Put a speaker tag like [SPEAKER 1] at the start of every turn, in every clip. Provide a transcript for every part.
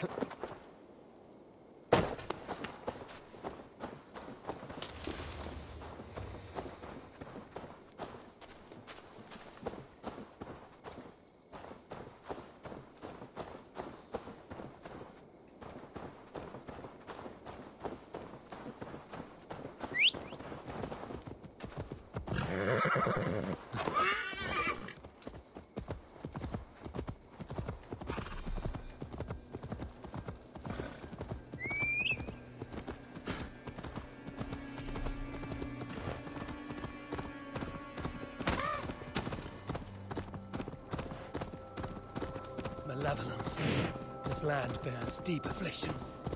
[SPEAKER 1] Malevolence. This land bears deep affliction.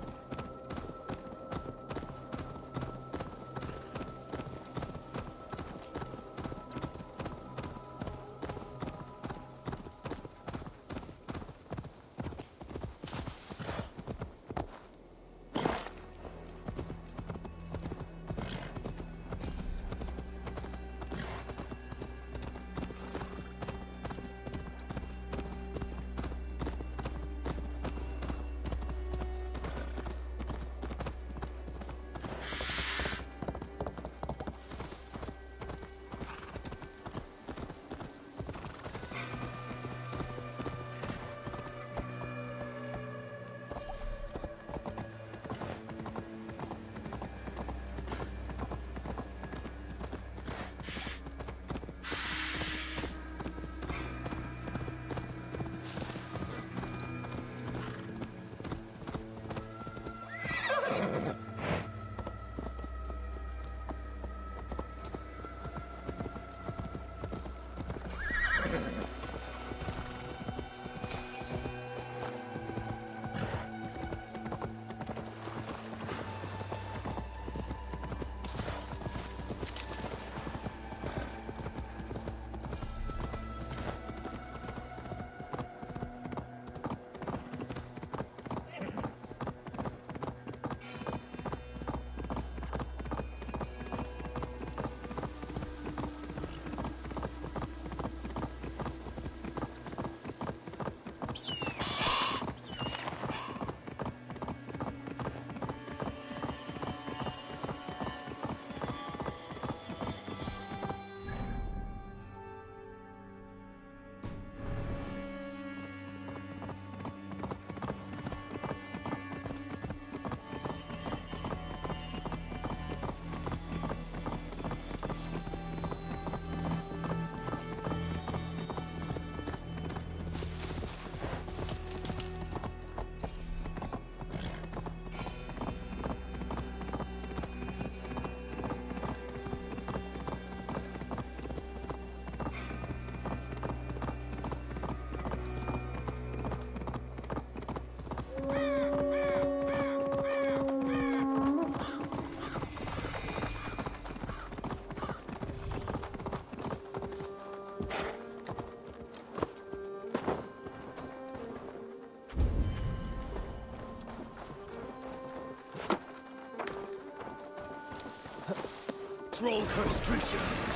[SPEAKER 2] Troll-cursed creatures!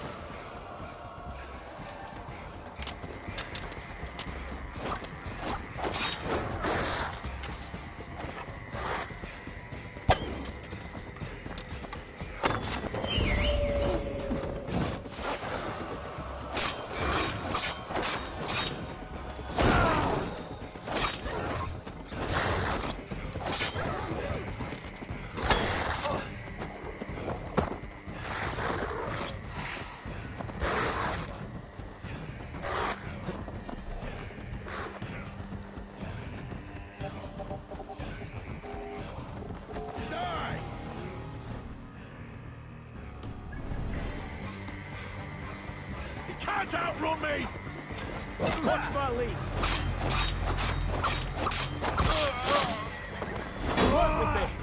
[SPEAKER 2] Can't outrun me!
[SPEAKER 1] Watch my lead! Work with me!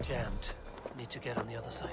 [SPEAKER 1] Jammed. Need to get on the other side.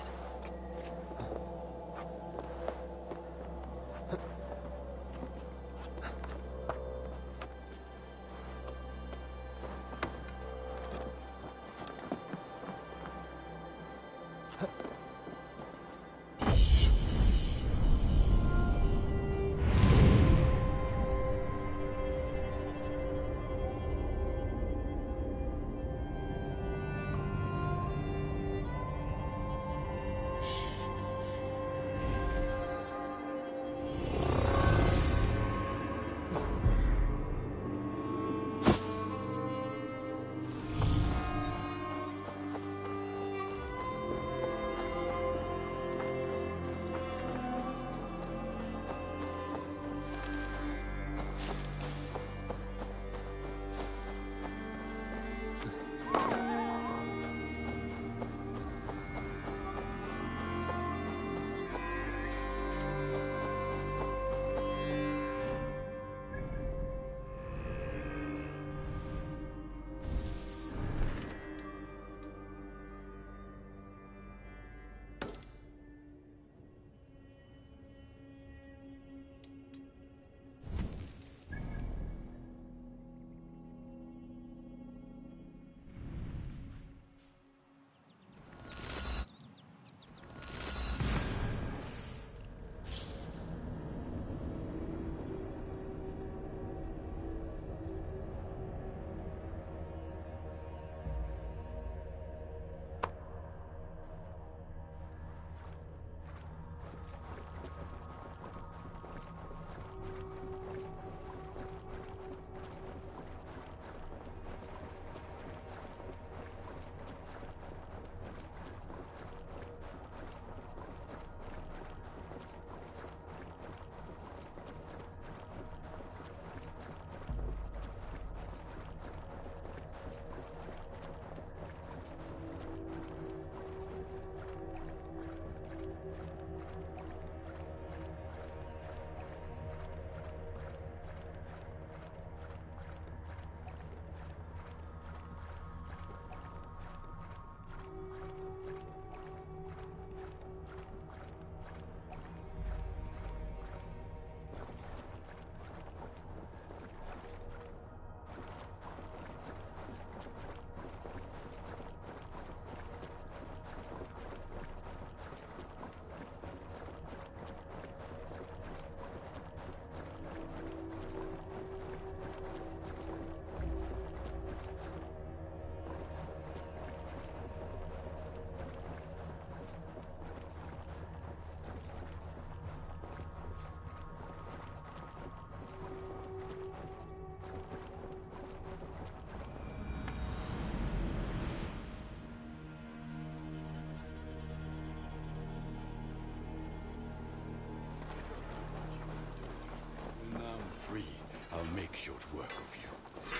[SPEAKER 2] I'll make short work of you.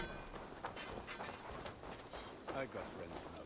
[SPEAKER 2] I got friends now.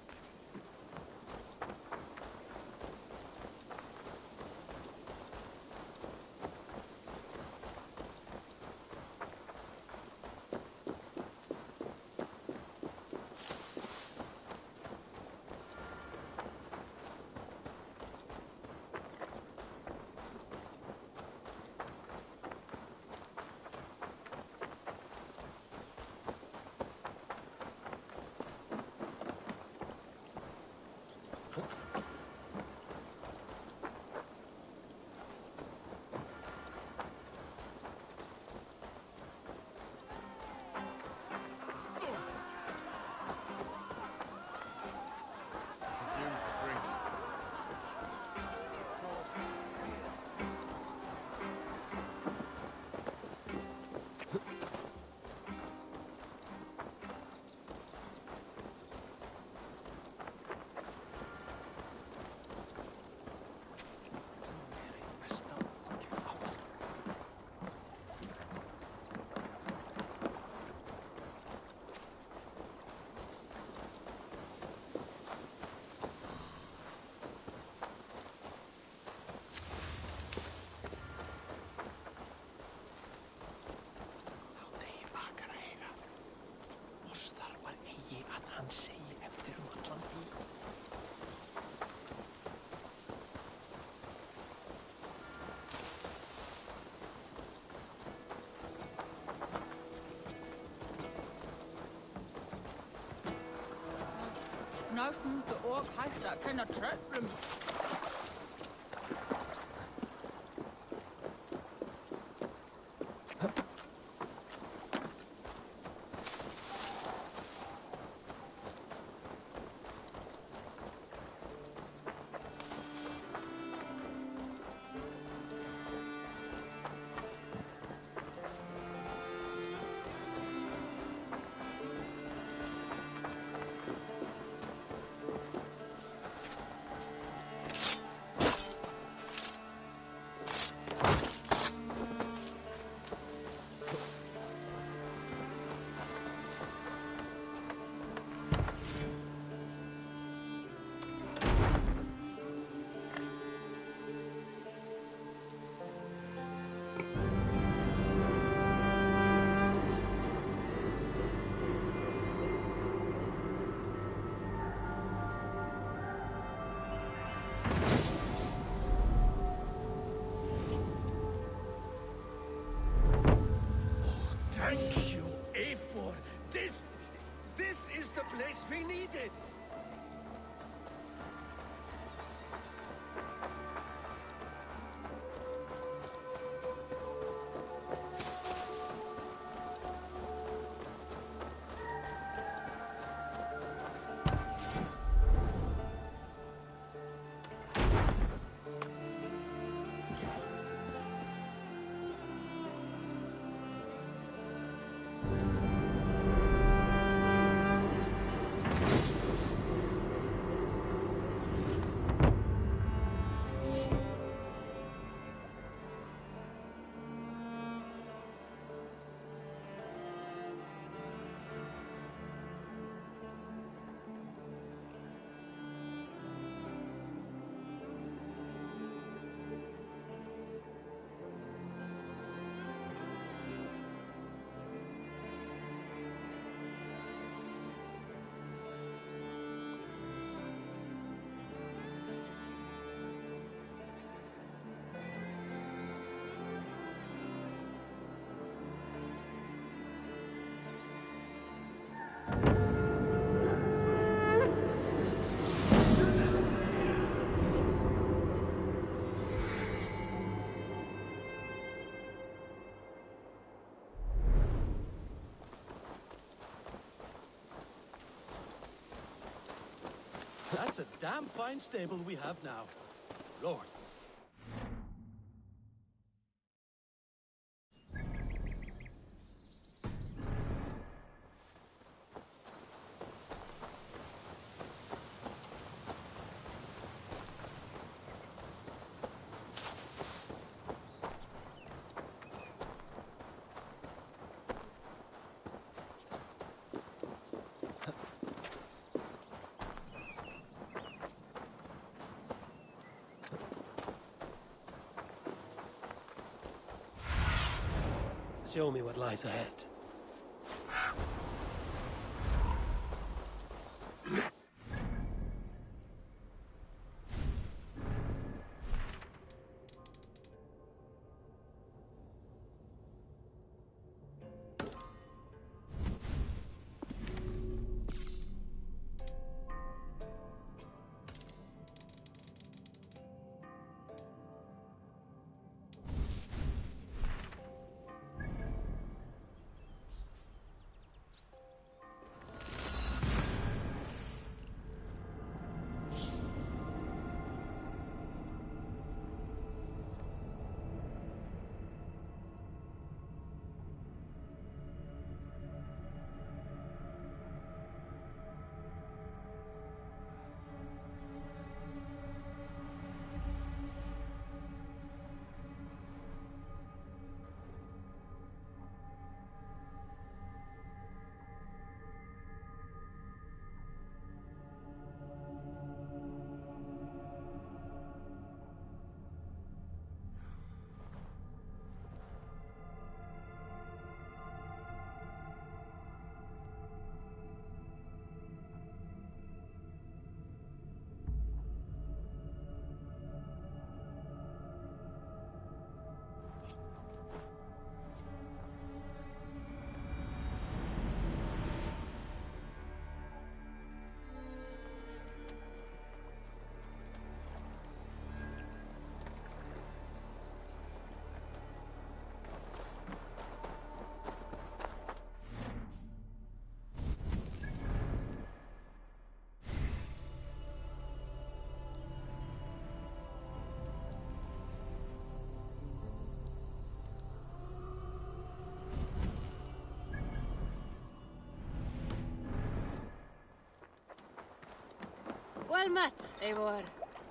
[SPEAKER 3] Ashton, the orc has that kind of trap room.
[SPEAKER 1] Thank you, Eivor. This is the place we needed.
[SPEAKER 4] That's a damn fine stable we have now. Lord.
[SPEAKER 1] Show me what lies ahead.
[SPEAKER 5] Well met, Eivor.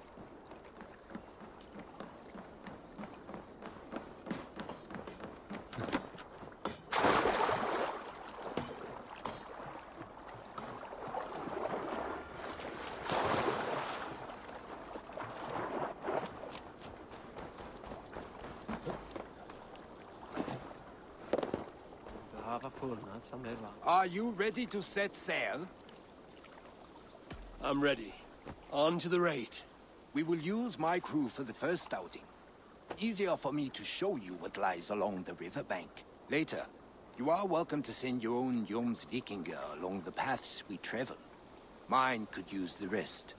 [SPEAKER 1] Are you ready to set sail?
[SPEAKER 6] I'm ready. On to the raid.
[SPEAKER 1] We will use my crew for the first outing. Easier for me to show you what lies along the riverbank. Later, you are welcome to send your own Jomsvikinger along the paths we travel. Mine could use the rest.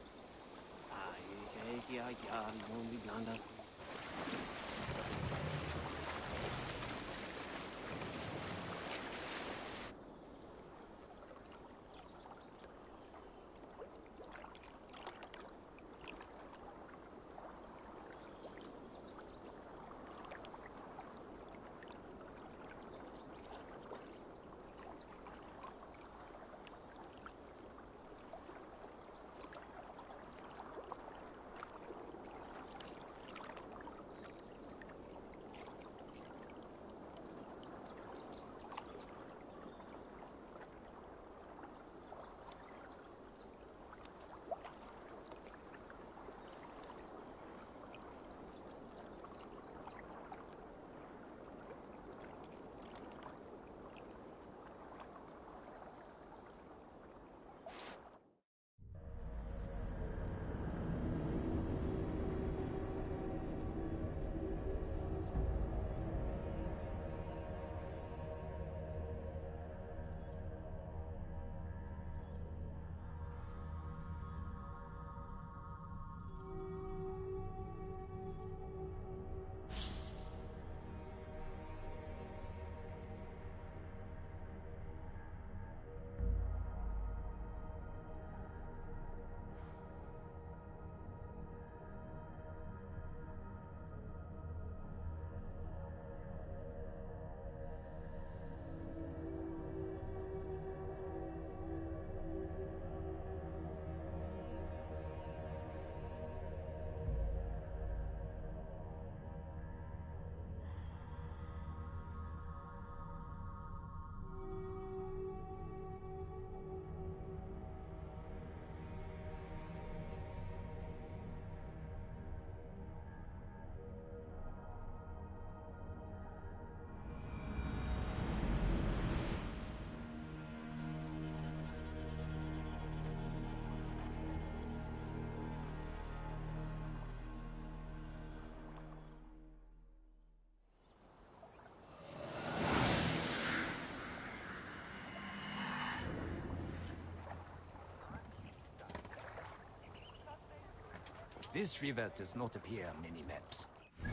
[SPEAKER 1] This river does not appear on many maps.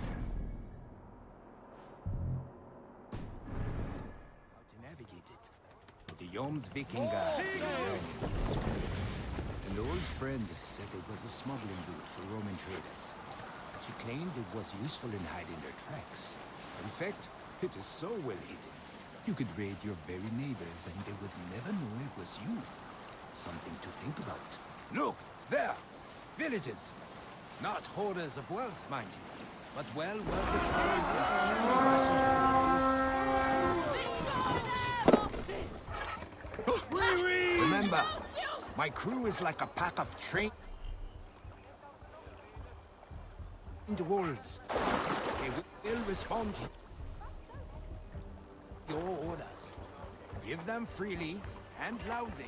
[SPEAKER 1] How to navigate it? The Jomsvikinger in spirits. An old friend said it was a smuggling route for Roman traders. She claimed it was useful in hiding their tracks. In fact, it is so well hidden. You could raid your very neighbors and they would never know it was you. Something to think about. Look, there! Villages! Not hoarders of wealth, mind you, but well worth the trial. Remember, my crew is like a pack of trained wolves. They will respond to your orders. Give them freely and loudly.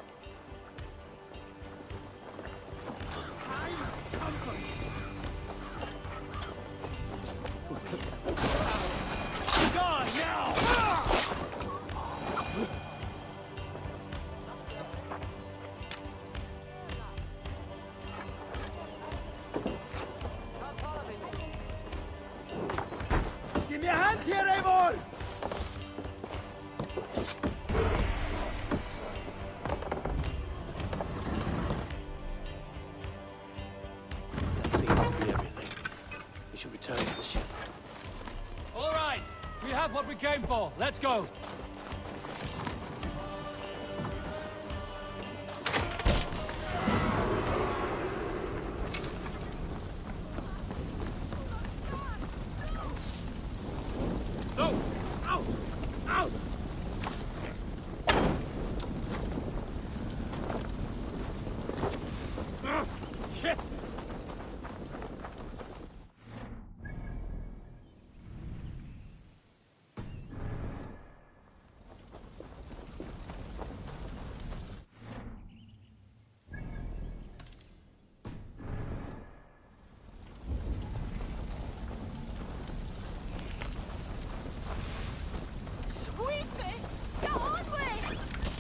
[SPEAKER 6] Die now!
[SPEAKER 1] Give me a hand here, Eivor!
[SPEAKER 6] That seems to be everything. We should return to the ship.
[SPEAKER 7] All right, we have what we came for. Let's go. Shit!
[SPEAKER 3] Sweetie! Get on with!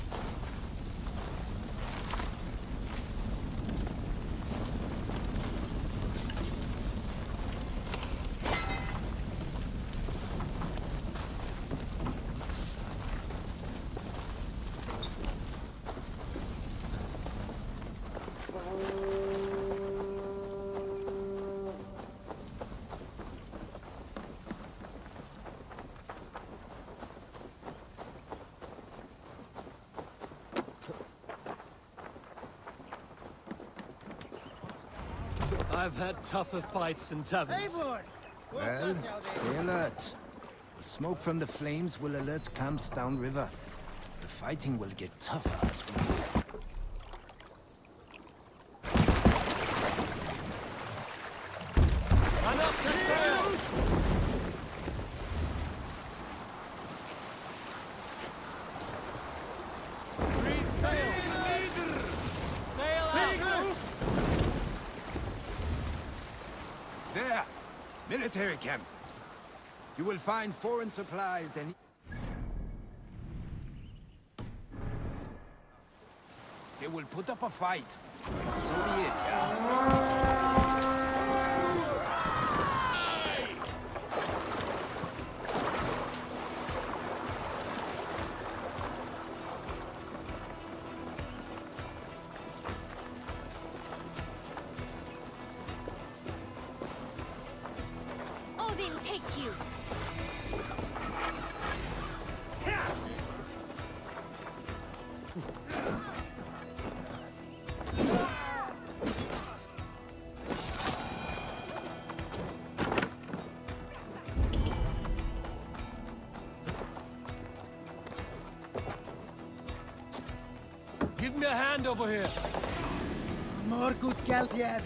[SPEAKER 6] I've had tougher fights in taverns.
[SPEAKER 1] Well, stay alert. The smoke from the flames will alert camps downriver. The fighting will get tougher as we go.
[SPEAKER 7] Man up to sail! Read sail! Sail out!
[SPEAKER 1] There! Military camp. You will find foreign supplies and... They will put up a fight. So be it, yeah?
[SPEAKER 3] Odin, take you!
[SPEAKER 7] Give me a hand over here.
[SPEAKER 5] More good geld here.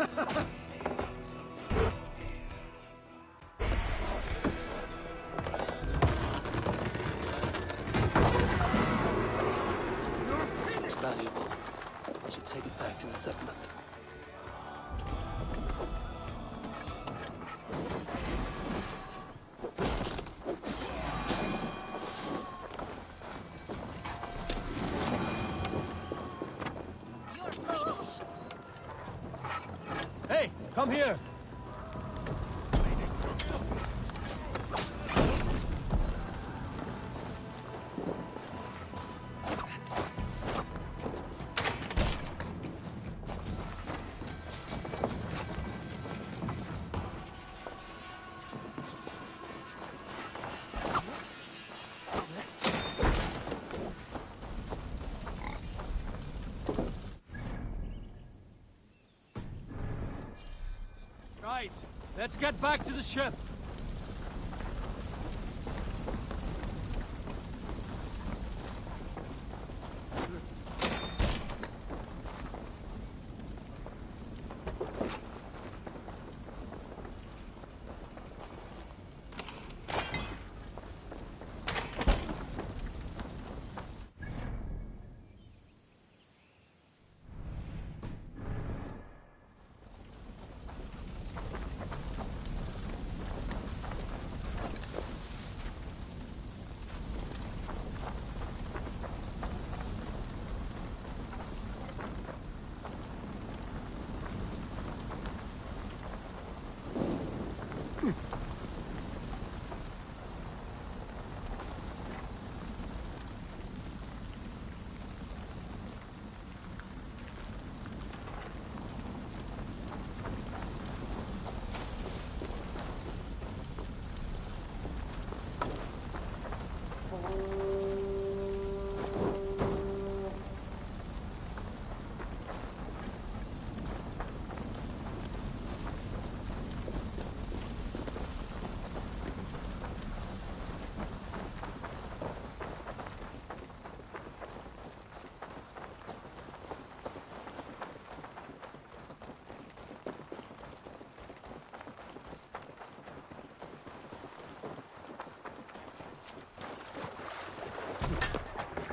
[SPEAKER 6] This looks valuable. I should take it back to the settlement.
[SPEAKER 3] You're finished!
[SPEAKER 7] Hey, come here. Right, let's get back to the ship.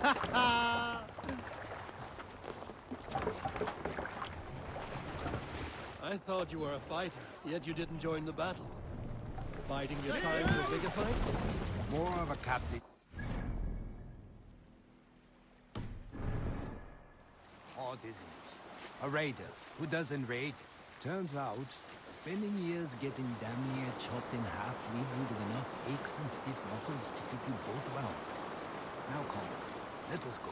[SPEAKER 6] I thought you were a fighter, yet you didn't join the battle. Biding your time for bigger fights?
[SPEAKER 1] More of a captain. Odd, isn't it? A raider who doesn't raid. Turns out, spending years getting damn near chopped in half leaves you with enough aches and stiff muscles to keep you both well. Now come, let us go.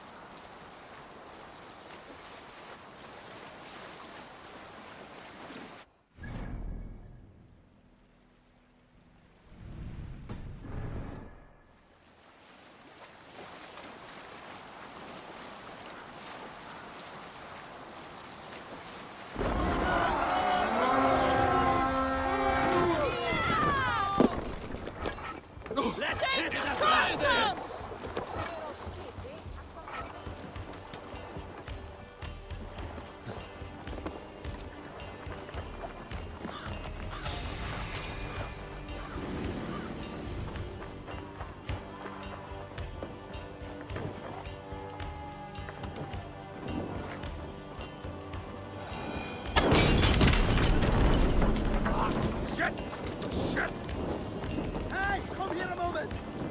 [SPEAKER 5] Hey, come here a moment!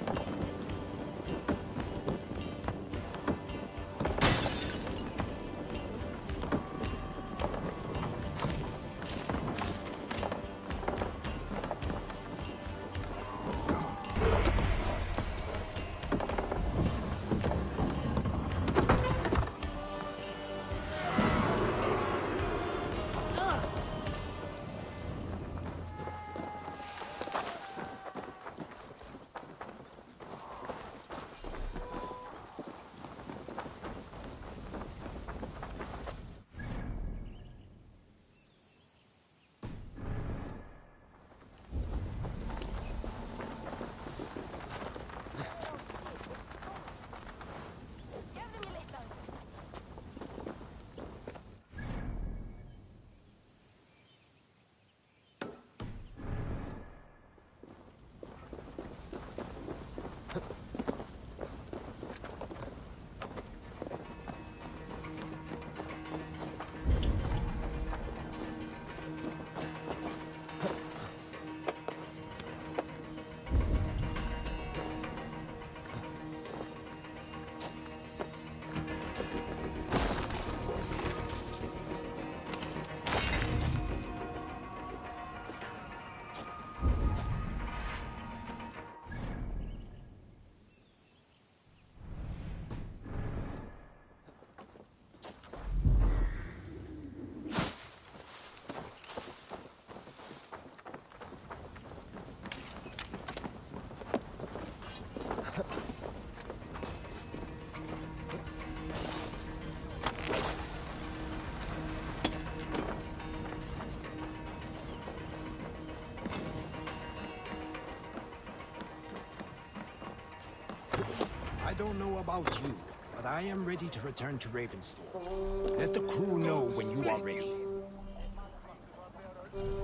[SPEAKER 1] I don't know about you, but I am ready to return to Ravensthorpe. Let the crew know when you are ready.